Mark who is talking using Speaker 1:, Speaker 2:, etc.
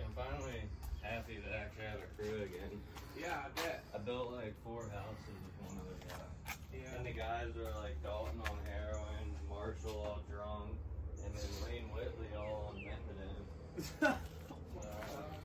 Speaker 1: I'm finally happy to actually have a crew again.
Speaker 2: Yeah, I bet.
Speaker 1: I built like 4 houses with one other guy.
Speaker 2: Yeah.
Speaker 1: And the guys were like Dalton on heroin, Marshall all drunk, and then Wayne Whitley all on methadone.